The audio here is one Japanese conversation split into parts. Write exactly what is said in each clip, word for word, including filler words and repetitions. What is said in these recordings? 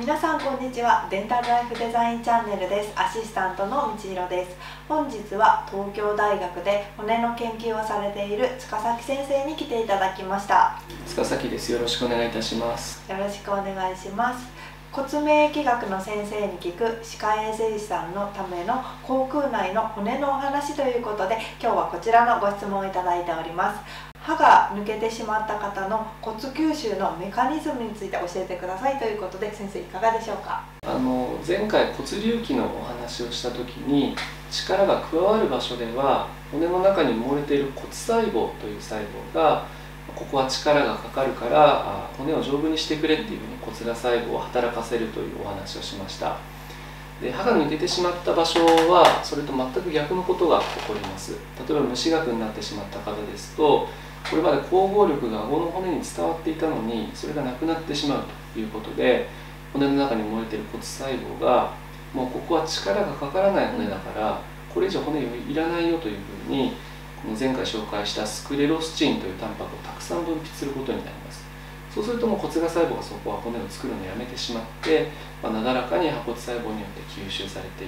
皆さんこんにちは。デンタルライフデザインチャンネルです。アシスタントの道弘です。本日は東京大学で骨の研究をされている塚崎先生に来ていただきました。 塚崎です。よろしくお願いいたします。 よろしくお願いします。骨免疫学の先生に聞く歯科衛生士さんのための口腔内の骨のお話ということで、今日はこちらのご質問をいただいております。歯が抜けてしまった方の骨吸収のメカニズムについて教えてくださいということで、先生いかがでしょうか。 あの前回骨隆起のお話をした時に、力が加わる場所では骨の中に埋もれている骨細胞という細胞が、ここは力がかかるから骨を丈夫にしてくれっていうふうに骨芽細胞を働かせるというお話をしました。で、歯が抜けてしまった場所はそれと全く逆のことが起こります。例えば無歯学になってしまった方ですと、これまで光合力が顎の骨に伝わっていたのにそれがなくなってしまうということで、骨の中に埋もれている骨細胞がもうここは力がかからない骨だからこれ以上骨いらないよというふうに、前回紹介したスクレロスチンというタンパクをたくさん分泌することになります。そうするともう骨芽細胞がそこは骨を作るのをやめてしまって、まあ、なだらかに歯骨細胞によって吸収されていって、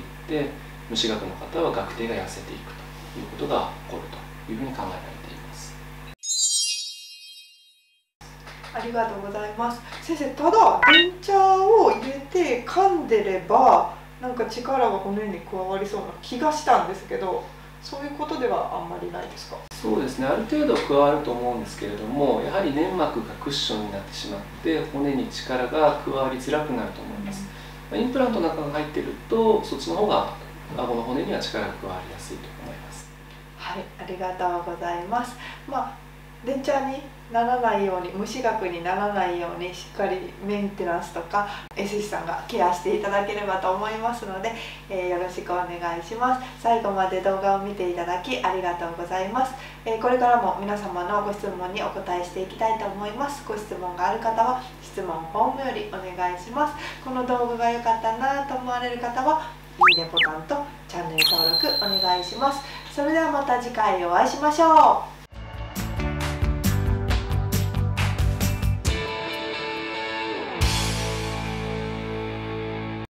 無歯学の方は顎底が痩せていくということが起こるというふうに考えられています。 ありがとうございます。先生、ただ電茶を入れて噛んでればなんか力が骨に加わりそうな気がしたんですけど、そういうことではあんまりないですか。 そうですね、ある程度加わると思うんですけれども、やはり粘膜がクッションになってしまって骨に力が加わりづらくなると思います。インプラントなんかが入っているとそっちの方が顎の骨には力が加わりやすいと思います。 はい、ありがとうございます。まあ電茶にならないように、無歯学にならないようにしっかりメンテナンスとか衛生士さんがケアしていただければと思いますので、えー、よろしくお願いします。最後まで動画を見ていただきありがとうございます。えー、これからも皆様のご質問にお答えしていきたいと思います。ご質問がある方は質問フォームよりお願いします。この動画が良かったなと思われる方はいいねボタンとチャンネル登録お願いします。それではまた次回お会いしましょう。